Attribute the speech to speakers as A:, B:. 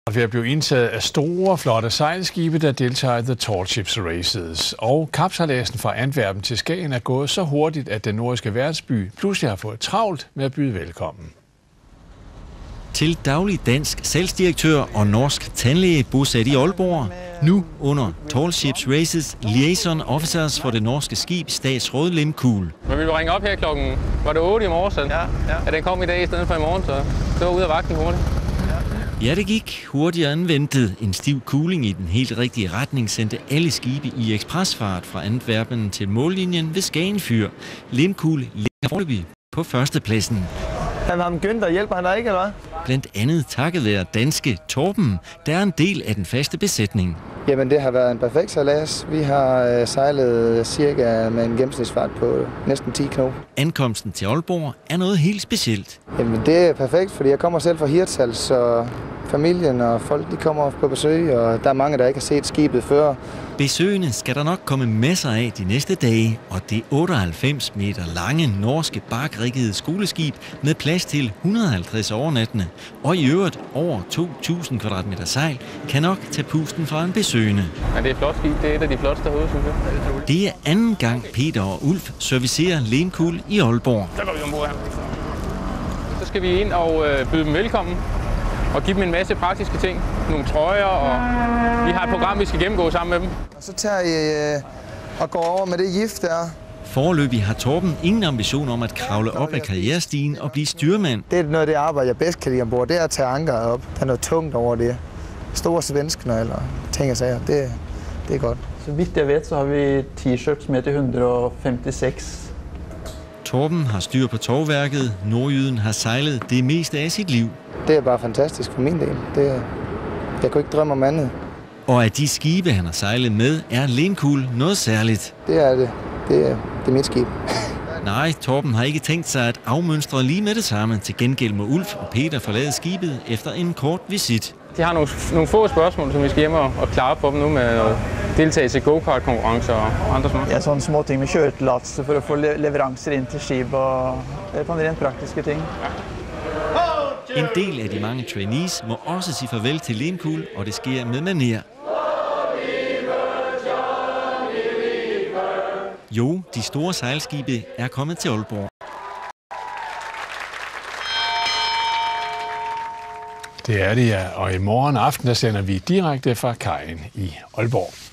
A: ved at blive indtaget af store, flotte sejlskibe, der deltager i The Tall Ships Races. Og kapsejladsen fra Antwerpen til Skagen er gået så hurtigt, at den nordiske værtsby pludselig har fået travlt med at byde velkommen.
B: Til daglig dansk salgsdirektør og norsk tandlæge bosat i Aalborg. Nu under Tall Ships Races liaison officers for det norske skib Statsråd Limcool.
C: Men vi vil ringe op her klokken, var det 8 i morges? Ja. Ja, den kom i dag i stedet for i morgen, så det var ude af vagten hurtigt.
B: Ja, det gik hurtigere end ventet. En stiv kuling i den helt rigtige retning sendte alle skibe i ekspresfart fra Antwerpen til mållinjen ved Skagen Fyr. Limcool ligger foreløbig på førstepladsen.
D: Han har Günther, hjælper han dig ikke, eller hvad?
B: Blandt andet takket være danske Torben, der er en del af den faste besætning.
E: Jamen, det har været en perfekt sejlads. Vi har sejlet cirka med en gennemsnitsfart på næsten 10 knop.
B: Ankomsten til Aalborg er noget helt specielt.
E: Jamen, det er perfekt, fordi jeg kommer selv fra Hirtshals, så familien og folk de kommer på besøg, og der er mange, der ikke har set skibet før.
B: Besøgende skal der nok komme masser af de næste dage, og det 98 meter lange norske barkriggede skoleskib med plads til 150 overnattende og i øvrigt over 2.000 kvadratmeter sejl kan nok tage pusten fra en besøgende.
C: Ja, det er et flot skib. Det er et af de flotteste herude, synes jeg.
B: Det er anden gang Peter og Ulf servicerer Limcool i Aalborg.
C: Så går vi ombord her. Så skal vi ind og byde dem velkommen og give dem en masse praktiske ting. Nogle trøjer, og vi har et program, vi skal gennemgå sammen med dem.
E: Og så tager I og går over med det gift der.
B: Foreløbig har Torben ingen ambition om at kravle op ad karrierestigen og blive styrmand.
E: Det er noget af det arbejde, jeg bedst kan lide ombord. Det er at tage ankeret op. Der er noget tungt over det. Store svenskner eller ting og sager. Det er godt.
D: Så vidt jeg ved, så har vi t-shirts med til 156.
B: Torben har styr på tovværket. Nordjyden har sejlet det meste af sit liv.
E: Det er bare fantastisk for min del. Jeg kunne ikke drømme om andet.
B: Og af de skibe, han har sejlet med, er Limcool noget særligt.
E: Det er det. Det er mit skib.
B: Nej, Torben har ikke tænkt sig at afmønstre lige med det samme. Til gengæld må Ulf og Peter forlade skibet efter en kort visit.
C: De har nogle få spørgsmål, som vi skal hjem og klare på dem nu med deltagelse i go-kart-konkurrencer og andre små.
D: Ja, sådan små ting med kjøretilladelse for at få leverancer ind til skib og rent praktiske ting.
B: En del af de mange trainees må også sige farvel til Limcool, og det sker med manér. Jo, de store sejlskibe er kommet til Aalborg.
A: Det er det, ja. Og i morgen aften der sender vi direkte fra kajen i Aalborg.